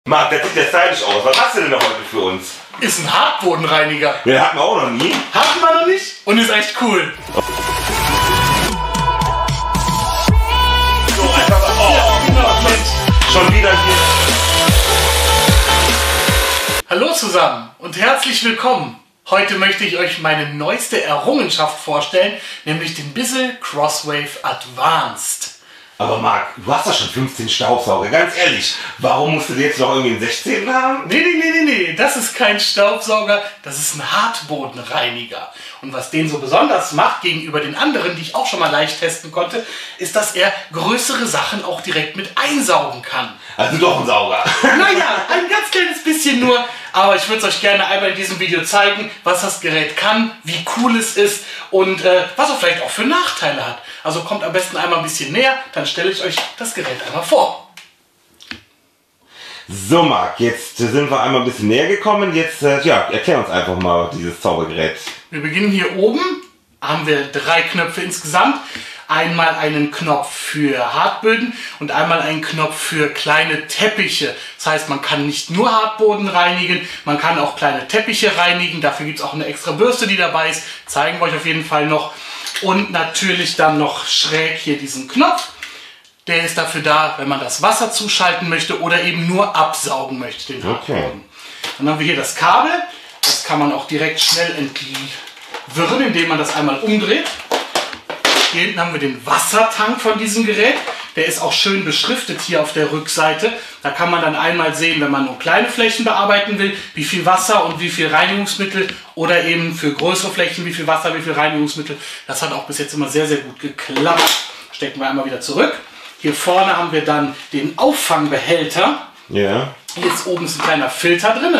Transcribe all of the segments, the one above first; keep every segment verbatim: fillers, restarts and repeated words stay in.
Marc, das sieht ja stylisch aus. Was hast du denn da heute für uns? Ist ein Hartbodenreiniger. Den hatten wir auch noch nie. Hatten wir noch nicht und ist echt cool. So, einfach mal. Oh, Ja, genau, Mensch. schon wieder hier. Hallo zusammen und herzlich willkommen. Heute möchte ich euch meine neueste Errungenschaft vorstellen, nämlich den Bissell Crosswave Advanced. Aber Marc, du hast doch schon fünfzehn Staubsauger. Ganz ehrlich, warum musst du jetzt noch irgendwie einen sechzehnten haben? Nee, nee, nee, nee, nee, das ist kein Staubsauger, das ist ein Hartbodenreiniger. Und was den so besonders macht gegenüber den anderen, die ich auch schon mal leicht testen konnte, ist, dass er größere Sachen auch direkt mit einsaugen kann. Also doch ein Sauger. Naja, ein ganz kleines bisschen nur, aber ich würde es euch gerne einmal in diesem Video zeigen, was das Gerät kann, wie cool es ist und äh, was es vielleicht auch für Nachteile hat. Also kommt am besten einmal ein bisschen näher, dann stelle ich euch das Gerät einmal vor. So Marc, jetzt sind wir einmal ein bisschen näher gekommen. Jetzt, äh, ja, erklär uns einfach mal dieses Zaubergerät. Wir beginnen hier oben, haben wir drei Knöpfe insgesamt. Einmal einen Knopf für Hartböden und einmal einen Knopf für kleine Teppiche. Das heißt, man kann nicht nur Hartboden reinigen, man kann auch kleine Teppiche reinigen. Dafür gibt es auch eine extra Bürste, die dabei ist. Zeigen wir euch auf jeden Fall noch. Und natürlich dann noch schräg hier diesen Knopf. Der ist dafür da, wenn man das Wasser zuschalten möchte oder eben nur absaugen möchte, den Hartboden. Okay. Dann haben wir hier das Kabel. Das kann man auch direkt schnell entwirren, indem man das einmal umdreht. Hier hinten haben wir den Wassertank von diesem Gerät. Der ist auch schön beschriftet hier auf der Rückseite. Da kann man dann einmal sehen, wenn man nur kleine Flächen bearbeiten will, wie viel Wasser und wie viel Reinigungsmittel oder eben für größere Flächen, wie viel Wasser, wie viel Reinigungsmittel. Das hat auch bis jetzt immer sehr, sehr gut geklappt. Stecken wir einmal wieder zurück. Hier vorne haben wir dann den Auffangbehälter. Ja. Jetzt oben ist ein kleiner Filter drin.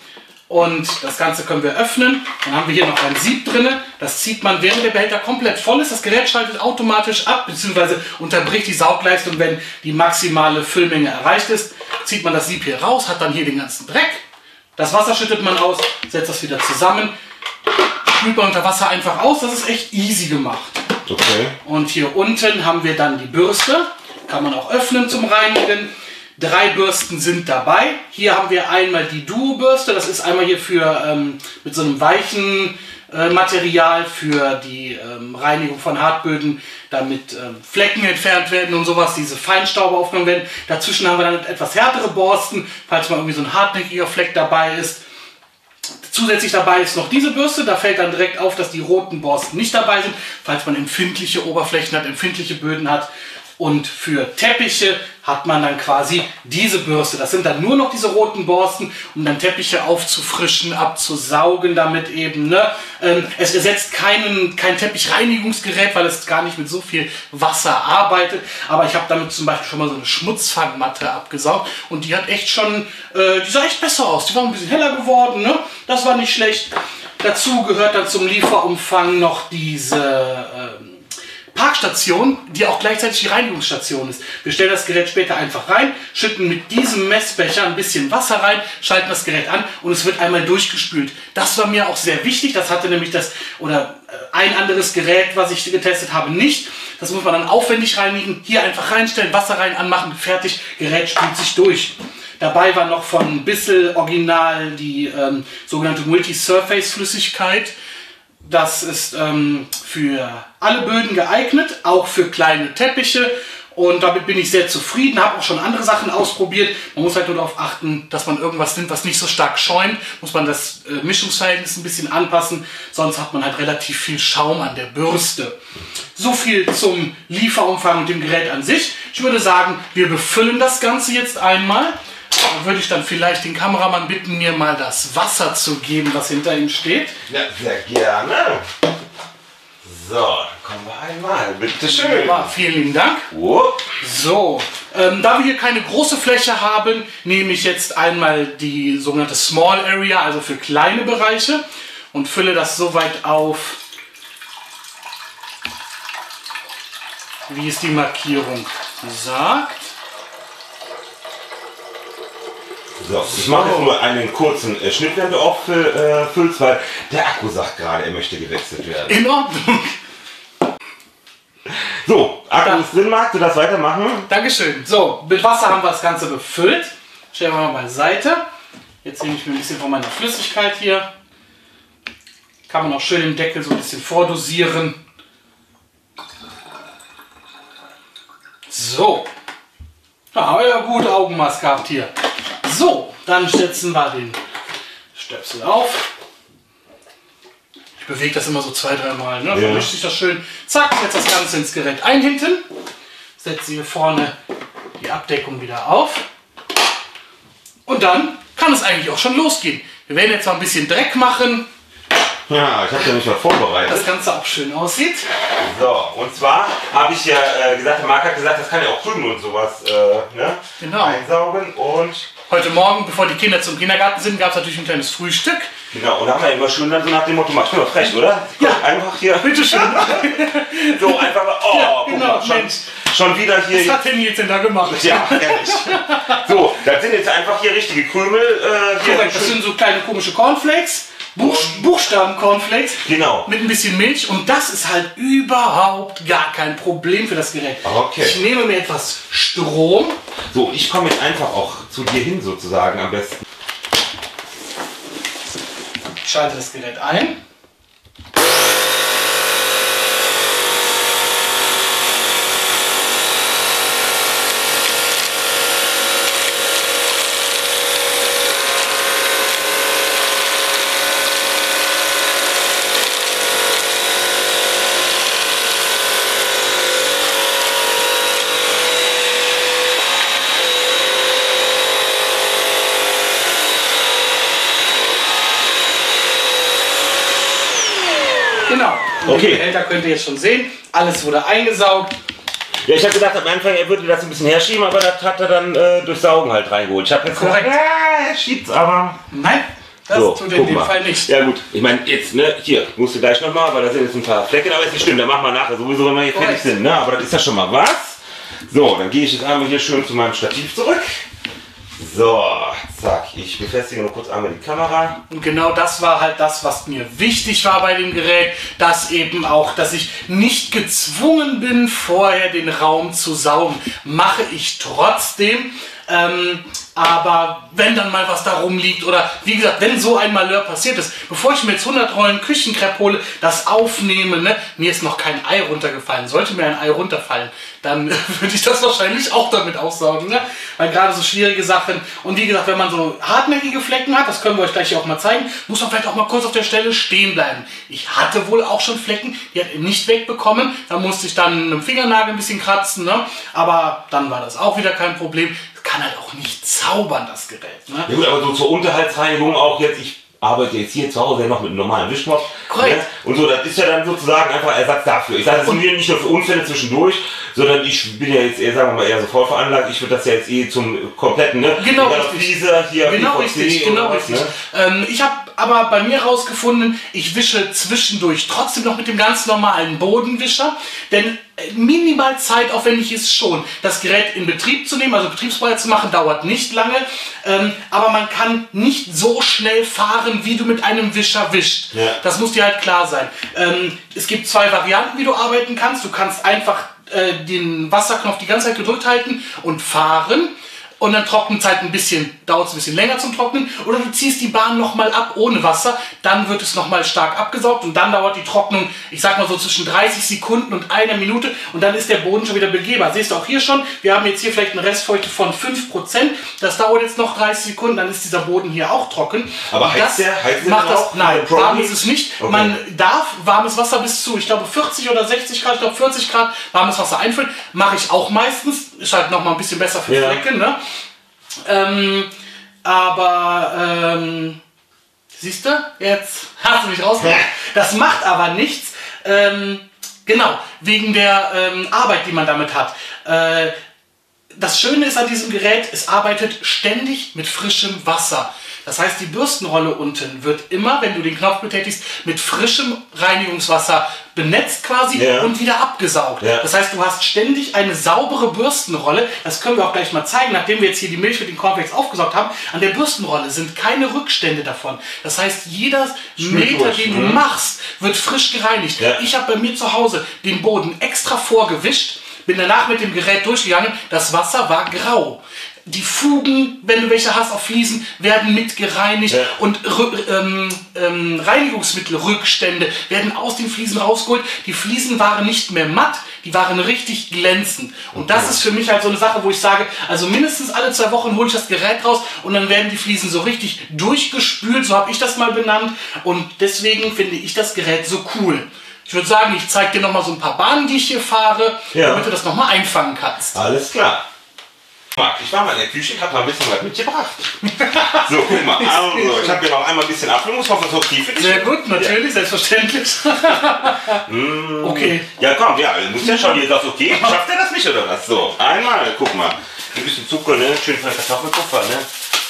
Und das Ganze können wir öffnen. Dann haben wir hier noch ein Sieb drin. Das zieht man, während der Behälter komplett voll ist. Das Gerät schaltet automatisch ab, beziehungsweise unterbricht die Saugleistung, wenn die maximale Füllmenge erreicht ist. Zieht man das Sieb hier raus, hat dann hier den ganzen Dreck. Das Wasser schüttet man aus, setzt das wieder zusammen. Spült man unter Wasser einfach aus. Das ist echt easy gemacht. Okay. Und hier unten haben wir dann die Bürste. Kann man auch öffnen zum Reinigen. Drei Bürsten sind dabei. Hier haben wir einmal die Duo-Bürste. Das ist einmal hier für ähm, mit so einem weichen äh, Material für die ähm, Reinigung von Hartböden, damit ähm, Flecken entfernt werden und sowas, diese Feinstaube aufgenommen werden. Dazwischen haben wir dann etwas härtere Borsten, falls mal irgendwie so ein hartnäckiger Fleck dabei ist. Zusätzlich dabei ist noch diese Bürste, da fällt dann direkt auf, dass die roten Borsten nicht dabei sind, falls man empfindliche Oberflächen hat, empfindliche Böden hat. Und für Teppiche hat man dann quasi diese Bürste. Das sind dann nur noch diese roten Borsten, um dann Teppiche aufzufrischen, abzusaugen damit eben. Ne? Ähm, es ersetzt keinen, kein Teppichreinigungsgerät, weil es gar nicht mit so viel Wasser arbeitet. Aber ich habe damit zum Beispiel schon mal so eine Schmutzfangmatte abgesaugt. Und die hat echt schon, äh, die sah echt besser aus. Die war ein bisschen heller geworden, ne? Das war nicht schlecht. Dazu gehört dann zum Lieferumfang noch diese Ähm, Parkstation, die auch gleichzeitig die Reinigungsstation ist. Wir stellen das Gerät später einfach rein, schütten mit diesem Messbecher ein bisschen Wasser rein, schalten das Gerät an und es wird einmal durchgespült. Das war mir auch sehr wichtig. Das hatte nämlich das oder ein anderes Gerät, was ich getestet habe, nicht. Das muss man dann aufwendig reinigen. Hier einfach reinstellen, Wasser rein, anmachen, fertig. Gerät spült sich durch. Dabei war noch von Bissell Original die ähm, sogenannte Multi-Surface-Flüssigkeit. Das ist ähm, für alle Böden geeignet, auch für kleine Teppiche. Und damit bin ich sehr zufrieden, habe auch schon andere Sachen ausprobiert. Man muss halt nur darauf achten, dass man irgendwas nimmt, was nicht so stark schäumt. Muss man das äh, Mischungsverhältnis ein bisschen anpassen, sonst hat man halt relativ viel Schaum an der Bürste. So viel zum Lieferumfang und dem Gerät an sich. Ich würde sagen, wir befüllen das Ganze jetzt einmal. Da würde ich dann vielleicht den Kameramann bitten, mir mal das Wasser zu geben, was hinter ihm steht. Ja, sehr gerne. So, dann kommen wir einmal. Bitte schön. Ja, vielen lieben Dank. Oh. So, ähm, da wir hier keine große Fläche haben, nehme ich jetzt einmal die sogenannte Small Area, also für kleine Bereiche, und fülle das so weit auf, wie es die Markierung sagt. So, ich mache jetzt nur einen kurzen äh, Schnitt, wenn du auffüllst, äh, weil der Akku sagt gerade, er möchte gewechselt werden. In Ordnung. So, Akku Da. ist drin, Marc, du darfst weitermachen. Dankeschön. So, mit Wasser haben wir das Ganze befüllt. stellen wir mal beiseite. Jetzt nehme ich mir ein bisschen von meiner Flüssigkeit hier. Kann man auch schön den Deckel so ein bisschen vordosieren. So. Da haben wir ja gute Augenmaß gehabt hier. So, dann setzen wir den Stöpsel auf. Ich bewege das immer so zwei, dreimal. Ne? Ja. Vermischt sich das schön. Zack, setzt das Ganze ins Gerät ein hinten. Setze hier vorne die Abdeckung wieder auf. Und dann kann es eigentlich auch schon losgehen. Wir werden jetzt mal ein bisschen Dreck machen. Ja, ich habe ja nicht mal vorbereitet. Das Ganze auch schön aussieht. So, und zwar habe ich ja äh, gesagt, der Marc hat gesagt, das kann ja auch Krümel und sowas äh, ne? Genau. einsaugen. Und Heute Morgen, bevor die Kinder zum Kindergarten sind, gab es natürlich ein kleines Frühstück. genau, und da haben wir immer schön dann so nach dem Motto, mach mal frech, oder? Ja. Einfach hier. Bitteschön. So, einfach mal, oh, Ja, guck genau, mal, schon, Mensch. schon wieder hier. Was hat denn jetzt denn da gemacht? Ja, ehrlich. So, das sind jetzt einfach hier richtige Krümel. Äh, hier Korrekt, das sind so kleine komische Cornflakes. Buch, Buchstaben-Cornflakes. Genau. Mit ein bisschen Milch. Und das ist halt überhaupt gar kein Problem für das Gerät. Okay. Ich nehme mir etwas Strom. So, und ich komme jetzt einfach auch zu dir hin sozusagen am besten. Schalte das Gerät ein. Genau. Und Okay. Den Behälter könnt ihr jetzt schon sehen. Alles wurde eingesaugt. Ja, ich habe gedacht am Anfang, er würde das ein bisschen herschieben, aber das hat er dann äh, durch Saugen halt reingeholt. Ich habe jetzt Korrekt. gesagt, ja, er schiebt's aber. Nein, das So, tut er in guck dem mal. Fall nicht. Ja gut, ich meine jetzt, ne, hier, musst du gleich nochmal, weil da sind jetzt ein paar Flecken, aber ist nicht schlimm, dann machen wir nachher sowieso, wenn wir hier Korrekt. fertig sind, ne, aber das ist ja schon mal was. So, dann gehe ich jetzt einmal hier schön zu meinem Stativ zurück. So, zack, ich befestige nur kurz einmal die Kamera. Und genau das war halt das, was mir wichtig war bei dem Gerät, dass eben auch, dass ich nicht gezwungen bin, vorher den Raum zu saugen. Mache ich trotzdem. Ähm, aber wenn dann mal was da rumliegt oder wie gesagt, wenn so ein Malheur passiert ist, bevor ich mir jetzt hundert Rollen Küchenkrepp hole, das aufnehme, ne, mir ist noch kein Ei runtergefallen. Sollte mir ein Ei runterfallen, dann würde ich das wahrscheinlich auch damit aussaugen. Ne? Weil gerade so schwierige Sachen und wie gesagt, wenn man so hartnäckige Flecken hat, das können wir euch gleich hier auch mal zeigen, muss man vielleicht auch mal kurz auf der Stelle stehen bleiben. Ich hatte wohl auch schon Flecken, die hat er nicht wegbekommen. Da musste ich dann mit dem Fingernagel ein bisschen kratzen, ne? Aber dann war das auch wieder kein Problem. Kann halt auch nicht zaubern, das Gerät. Ne? Ja gut, aber so zur Unterhaltsreinigung auch jetzt, ich arbeite jetzt hier zu Hause ja noch mit einem normalen Wischmopp. Korrekt. Ne? Und so, das ist ja dann sozusagen einfach Ersatz dafür. Ich sage, das sind nicht nur für Unfälle zwischendurch, sondern ich bin ja jetzt eher, sagen wir mal, eher so voll veranlagt. Ich würde das ja jetzt eh zum kompletten, ne? Genau, Egal ob richtig. Fliese, hier Genau P V C richtig, oder genau was, richtig. ne? Ähm, ich habe aber bei mir herausgefunden, ich wische zwischendurch trotzdem noch mit dem ganz normalen Bodenwischer, denn äh, minimal zeitaufwendig ist schon, das Gerät in Betrieb zu nehmen, also betriebsbereit zu machen, dauert nicht lange, ähm, aber man kann nicht so schnell fahren, wie du mit einem Wischer wischst. Ja. Das muss dir halt klar sein. Ähm, es gibt zwei Varianten, wie du arbeiten kannst. Du kannst einfach äh, den Wasserknopf die ganze Zeit gedrückt halten und fahren. Und dann trocknet es halt ein bisschen, dauert es ein bisschen länger zum Trocknen. Oder du ziehst die Bahn nochmal ab ohne Wasser, dann wird es nochmal stark abgesaugt und dann dauert die Trocknung, ich sag mal so zwischen dreißig Sekunden und einer Minute und dann ist der Boden schon wieder begehbar. Siehst du auch hier schon, wir haben jetzt hier vielleicht eine Restfeuchte von fünf Prozent. Das dauert jetzt noch dreißig Sekunden, dann ist dieser Boden hier auch trocken. Aber Und heißt das der- heißt der macht dann das, auch? nein, Pro warm Heat? ist es nicht. Okay. Man darf warmes Wasser bis zu, ich glaube vierzig oder sechzig Grad, ich glaube vierzig Grad warmes Wasser einfüllen. Mache ich auch meistens, ist halt nochmal ein bisschen besser für Ja. Flecken, ne? Ähm, aber, ähm, siehst du, jetzt hast du mich rausgebracht. Das macht aber nichts. Ähm, genau, wegen der ähm, Arbeit, die man damit hat. Äh, das Schöne ist an diesem Gerät, es arbeitet ständig mit frischem Wasser. Das heißt, die Bürstenrolle unten wird immer, wenn du den Knopf betätigst, mit frischem Reinigungswasser benetzt quasi Ja. und wieder abgesaugt. Ja. Das heißt, du hast ständig eine saubere Bürstenrolle. Das können wir auch gleich mal zeigen, nachdem wir jetzt hier die Milch mit den Cornflakes aufgesaugt haben. An der Bürstenrolle sind keine Rückstände davon. Das heißt, jeder Meter, durch, den du mhm. machst, wird frisch gereinigt. Ja. Ich habe bei mir zu Hause den Boden extra vorgewischt, bin danach mit dem Gerät durchgegangen. Das Wasser war grau. die Fugen, wenn du welche hast auf Fliesen, werden mit gereinigt ja. und ähm, ähm, Reinigungsmittelrückstände werden aus den Fliesen rausgeholt. Die Fliesen waren nicht mehr matt, die waren richtig glänzend. Und das ist für mich halt so eine Sache, wo ich sage, also mindestens alle zwei Wochen hole ich das Gerät raus und dann werden die Fliesen so richtig durchgespült, so habe ich das mal benannt. Und deswegen finde ich das Gerät so cool. Ich würde sagen, ich zeige dir noch mal so ein paar Bahnen, die ich hier fahre, ja. damit du das noch mal einfangen kannst. Alles klar. Ich war mal in der Küche, ich habe mal ein bisschen was mitgebracht. So, guck mal. Also, ich habe hier noch einmal ein bisschen Apfelmus, hoffe, es ist okay für dich. Sehr gut, natürlich, ja. selbstverständlich. mm, okay. Ja, komm, ja, du musst ja schauen, ihr sagt, okay, schafft er das nicht oder was? So, einmal, guck mal. Ein bisschen Zucker, ne? Schön von der Kartoffelpuffer, ne?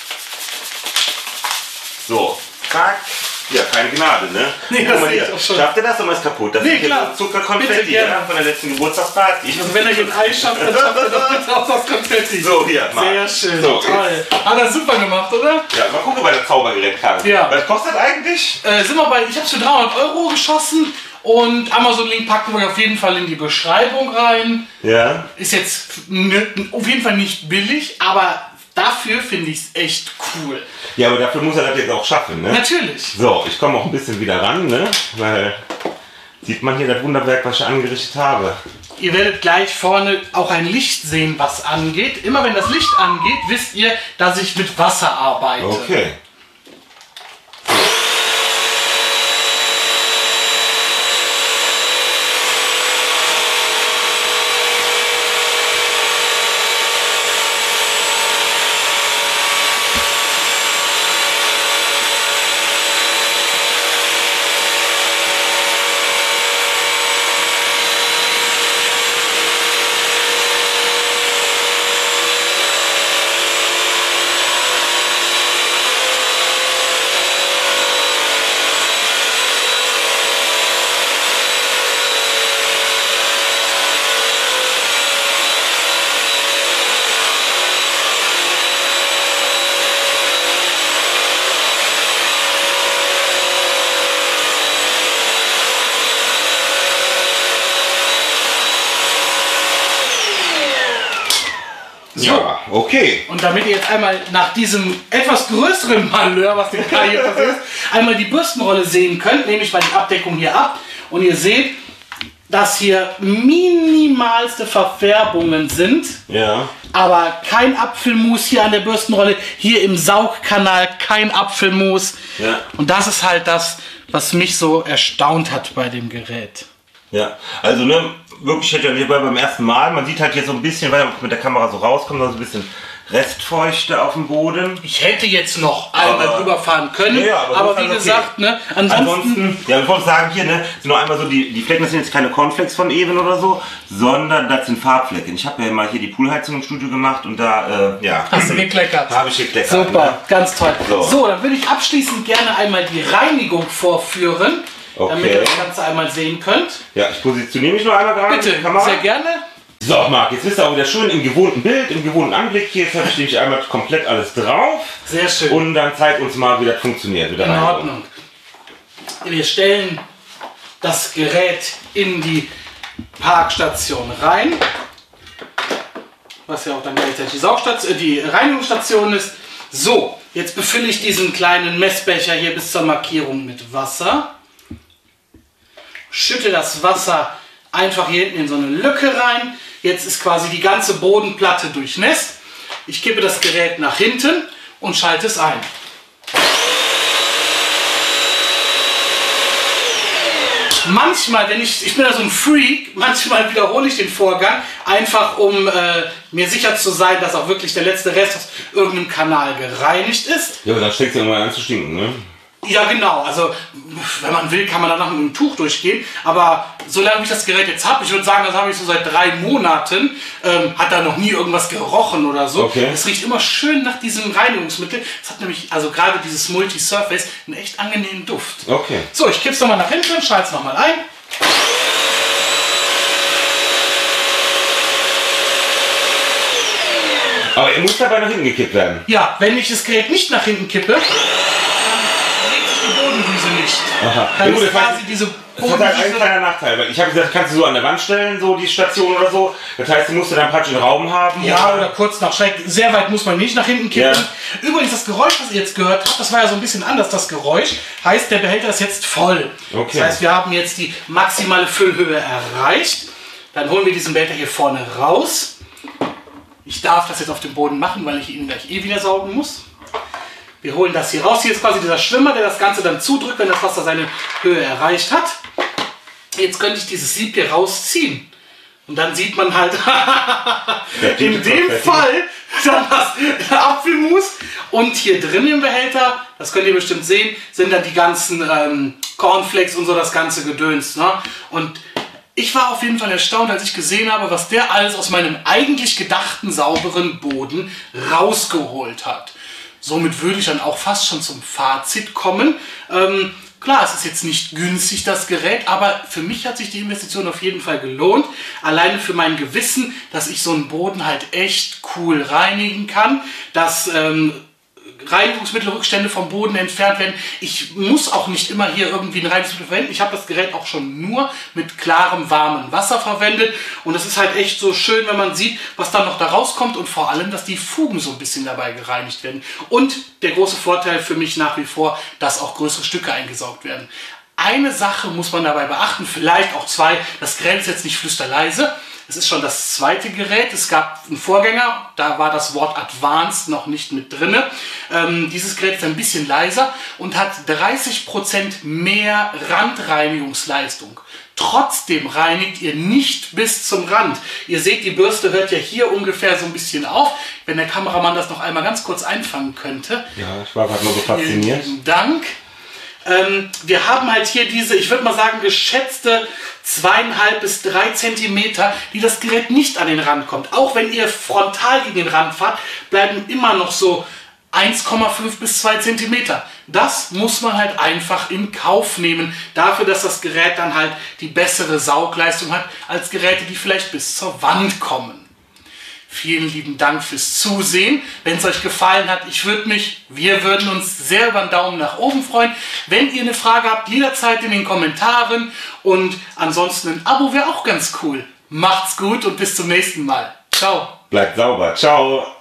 So, zack. Ja, keine Gnade, ne? Nee, guck das mal hier. Schafft er das oder ist kaputt? Das nee, ist klar. Zuckerkonfetti ja, von der letzten Geburtstagsparty. Also wenn er hier ein Ei schafft, dann schafft er doch bitte auch das Konfetti. So, hier, mal. Sehr schön, so, toll. Hat er super gemacht, oder? Ja, mal gucken bei der Zaubergerät-Karte. Ja. Was kostet eigentlich? Äh, sind wir bei, ich habe es für dreihundert Euro geschossen und Amazon-Link packen wir auf jeden Fall in die Beschreibung rein. Ja. Ist jetzt auf jeden Fall nicht billig, aber dafür finde ich es echt cool. Ja, aber dafür muss er das jetzt auch schaffen, ne? Natürlich. So, ich komme auch ein bisschen wieder ran, ne? Weil sieht man hier das Wunderwerk, was ich angerichtet habe. Ihr werdet gleich vorne auch ein Licht sehen, was angeht. Immer wenn das Licht angeht, wisst ihr, dass ich mit Wasser arbeite. Okay. So. Ja, okay. Und damit ihr jetzt einmal nach diesem etwas größeren Malheur, was dem Kai hier passiert ist, einmal die Bürstenrolle sehen könnt, nehme ich mal die Abdeckung hier ab und ihr seht, dass hier minimalste Verfärbungen sind. Ja. Aber kein Apfelmus hier an der Bürstenrolle, hier im Saugkanal kein Apfelmus. Ja. Und das ist halt das, was mich so erstaunt hat bei dem Gerät. Ja, also ne, wirklich hätte ja beim ersten Mal, man sieht halt hier so ein bisschen, weil man mit der Kamera so rauskommt, so ein bisschen Restfeuchte auf dem Boden. Ich hätte jetzt noch einmal drüber fahren können, ja, aber, aber wie okay. gesagt, ne, ansonsten, ansonsten, ja, ich wollte sagen, hier, ne, sind noch einmal so, die, die Flecken, das sind jetzt keine Cornflakes von Even oder so, sondern das sind Farbflecken. Ich habe ja mal hier die Poolheizung im Studio gemacht und da, äh, ja. Hast du gekleckert. Habe ich gekleckert. Super, ne? ganz toll. So. so, dann würde ich abschließend gerne einmal die Reinigung vorführen. Okay. Damit ihr das Ganze einmal sehen könnt. Ja, ich positioniere mich noch einmal gerade. Bitte, sehr gerne. So, Marc, jetzt bist du auch wieder schön im gewohnten Bild, im gewohnten Anblick. Hier jetzt habe ich nämlich einmal komplett alles drauf. Sehr schön. Und dann zeig uns mal, wie das funktioniert. Mit der In Reinigung. Ordnung. Wir stellen das Gerät in die Parkstation rein, was ja auch dann gleichzeitig die, Saugstation, die Reinigungsstation ist. So, jetzt befülle ich diesen kleinen Messbecher hier bis zur Markierung mit Wasser. Schütte das Wasser einfach hier hinten in so eine Lücke rein. Jetzt ist quasi die ganze Bodenplatte durchnässt. Ich kippe das Gerät nach hinten und schalte es ein. Manchmal, wenn ich, ich bin ja so ein Freak, manchmal wiederhole ich den Vorgang, einfach um äh, mir sicher zu sein, dass auch wirklich der letzte Rest aus irgendeinem Kanal gereinigt ist. Ja, aber dann steckt es ja irgendwann an zu stinken, ne? Ja, genau. Also, wenn man will, kann man danach mit einem Tuch durchgehen. Aber solange ich das Gerät jetzt habe, ich würde sagen, das habe ich so seit drei Monaten, ähm, hat da noch nie irgendwas gerochen oder so. Okay. Es riecht immer schön nach diesem Reinigungsmittel. Es hat nämlich, also gerade dieses Multi-Surface, einen echt angenehmen Duft. Okay. So, ich kippe es nochmal nach hinten, schalte es nochmal ein. Aber er muss dabei nach hinten gekippt werden. Ja, wenn ich das Gerät nicht nach hinten kippe, die Bodendüse nicht. nicht. Aha. Dann Ja, gut, ist das heißt, quasi diese das hat halt ein kleiner Nachteil, weil ich habe gesagt, kannst du so an der Wand stellen, so die Station oder so. Das heißt, du musst dann praktisch einen Raum haben. Ja, oder kurz nach Schreck. Sehr weit muss man nicht nach hinten kippen. Ja. Übrigens, das Geräusch, was ihr jetzt gehört habt, das war ja so ein bisschen anders, das Geräusch. Heißt, der Behälter ist jetzt voll. Okay. Das heißt, wir haben jetzt die maximale Füllhöhe erreicht. Dann holen wir diesen Behälter hier vorne raus. Ich darf das jetzt auf dem Boden machen, weil ich ihn gleich eh wieder saugen muss. Wir holen das hier raus. Hier ist quasi dieser Schwimmer, der das Ganze dann zudrückt, wenn das Wasser seine Höhe erreicht hat. Jetzt könnte ich dieses Sieb hier rausziehen. Und dann sieht man halt in dem Fall dann das Apfelmus. Und hier drin im Behälter, das könnt ihr bestimmt sehen, sind dann die ganzen ähm, Cornflakes und so das ganze Gedöns. Ne? Und ich war auf jeden Fall erstaunt, als ich gesehen habe, was der alles aus meinem eigentlich gedachten sauberen Boden rausgeholt hat. Somit würde ich dann auch fast schon zum Fazit kommen. Ähm, klar, es ist jetzt nicht günstig, das Gerät, aber für mich hat sich die Investition auf jeden Fall gelohnt. Alleine für mein Gewissen, dass ich so einen Boden halt echt cool reinigen kann, dass ähm, Reinigungsmittelrückstände vom Boden entfernt werden. Ich muss auch nicht immer hier irgendwie ein Reinigungsmittel verwenden. Ich habe das Gerät auch schon nur mit klarem, warmem Wasser verwendet. Und es ist halt echt so schön, wenn man sieht, was dann noch da rauskommt und vor allem, dass die Fugen so ein bisschen dabei gereinigt werden. Und der große Vorteil für mich nach wie vor, dass auch größere Stücke eingesaugt werden. Eine Sache muss man dabei beachten, vielleicht auch zwei. Das Gerät ist jetzt nicht flüsterleise. Es ist schon das zweite Gerät. Es gab einen Vorgänger, da war das Wort Advanced noch nicht mit drin. Ähm, dieses Gerät ist ein bisschen leiser und hat dreißig Prozent mehr Randreinigungsleistung. Trotzdem reinigt ihr nicht bis zum Rand. Ihr seht, die Bürste hört ja hier ungefähr so ein bisschen auf. Wenn der Kameramann das noch einmal ganz kurz einfangen könnte. Ja, ich war gerade mal so fasziniert. Vielen Dank. Ähm, wir haben halt hier diese, ich würde mal sagen, geschätzte zweieinhalb bis drei Zentimeter, die das Gerät nicht an den Rand kommt. Auch wenn ihr frontal gegen den Rand fahrt, bleiben immer noch so eins Komma fünf bis zwei Zentimeter. Das muss man halt einfach in Kauf nehmen, dafür, dass das Gerät dann halt die bessere Saugleistung hat, als Geräte, die vielleicht bis zur Wand kommen. Vielen lieben Dank fürs Zusehen. Wenn es euch gefallen hat, ich würde mich, wir würden uns sehr über einen Daumen nach oben freuen. Wenn ihr eine Frage habt, jederzeit in den Kommentaren. Und ansonsten ein Abo wäre auch ganz cool. Macht's gut und bis zum nächsten Mal. Ciao. Bleibt sauber. Ciao.